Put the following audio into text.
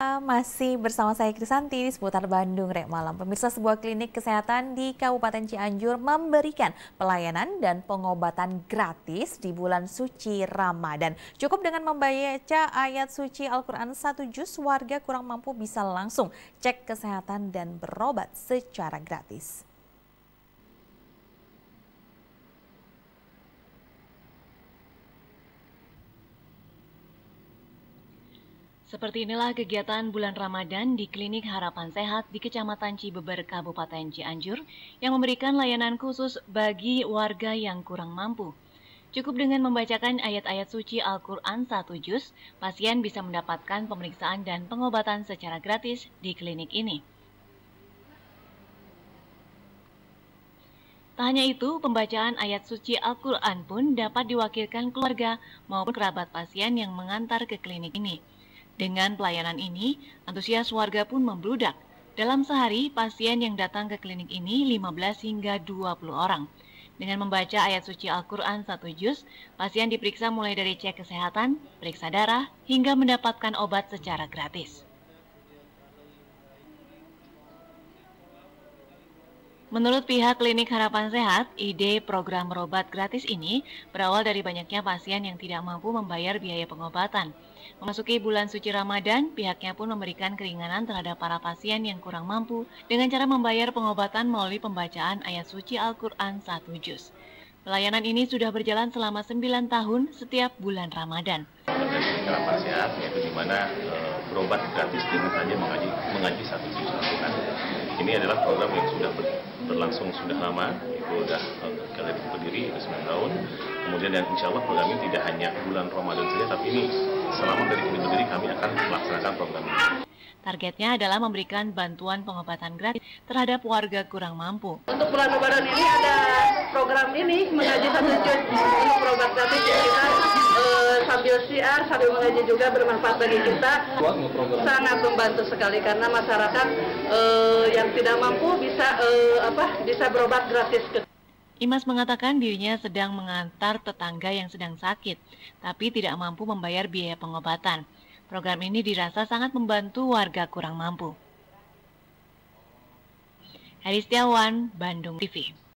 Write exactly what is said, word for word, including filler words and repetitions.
Masih bersama saya Krisanti di seputar Bandung Rek Malam. Pemirsa, sebuah klinik kesehatan di Kabupaten Cianjur memberikan pelayanan dan pengobatan gratis di bulan suci Ramadan. Cukup dengan membaca ayat suci Al-Quran satu juz, warga kurang mampu bisa langsung cek kesehatan dan berobat secara gratis. Seperti inilah kegiatan bulan Ramadan di Klinik Harapan Sehat di Kecamatan Cibeber, Kabupaten Cianjur, yang memberikan layanan khusus bagi warga yang kurang mampu. Cukup dengan membacakan ayat-ayat suci Al-Quran satu juz, pasien bisa mendapatkan pemeriksaan dan pengobatan secara gratis di klinik ini. Tak hanya itu, pembacaan ayat suci Al-Quran pun dapat diwakilkan keluarga maupun kerabat pasien yang mengantar ke klinik ini. Dengan pelayanan ini, antusias warga pun membludak. Dalam sehari, pasien yang datang ke klinik ini lima belas hingga dua puluh orang. Dengan membaca ayat suci Al-Quran satu juz, pasien diperiksa mulai dari cek kesehatan, periksa darah, hingga mendapatkan obat secara gratis. Menurut pihak Klinik Harapan Sehat, ide program berobat gratis ini berawal dari banyaknya pasien yang tidak mampu membayar biaya pengobatan. Memasuki bulan suci Ramadan, pihaknya pun memberikan keringanan terhadap para pasien yang kurang mampu dengan cara membayar pengobatan melalui pembacaan ayat suci Al-Quran satu juz. Pelayanan ini sudah berjalan selama sembilan tahun setiap bulan Ramadan. Klinik Harapan Sehat, yaitu di mana e, berobat gratis dengan hanya mengaji, mengaji satu juz Al-Quran. Ini adalah program yang sudah ber, berlangsung sudah lama, itu sudah kalian berdiri itu sembilan tahun. Kemudian dan insya Allah program ini tidak hanya bulan Ramadan saja, tapi ini selama dari ini berdiri kami akan melaksanakan program ini. Targetnya adalah memberikan bantuan pengobatan gratis terhadap warga kurang mampu. Untuk bulan Ramadan ini ada program ini mengaji satu juz untuk berobat gratis ya, kita e, sambil siar sambil mengaji juga bermanfaat bagi kita. Sangat membantu sekali karena masyarakat e, yang tidak mampu bisa e, apa bisa berobat gratis. Imas mengatakan dirinya sedang mengantar tetangga yang sedang sakit, tapi tidak mampu membayar biaya pengobatan. Program ini dirasa sangat membantu warga kurang mampu. Heri Setiawan, Bandung T V.